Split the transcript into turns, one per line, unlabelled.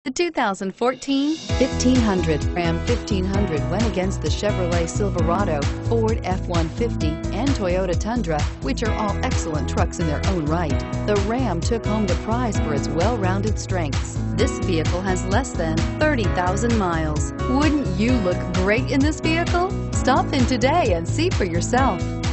The 2014 1500. Ram 1500 went against the Chevrolet Silverado, Ford F-150, and Toyota Tundra, which are all excellent trucks in their own right. The Ram took home the prize for its well-rounded strengths. This vehicle has less than 30,000 miles. Wouldn't you look great in this vehicle? Stop in today and see for yourself.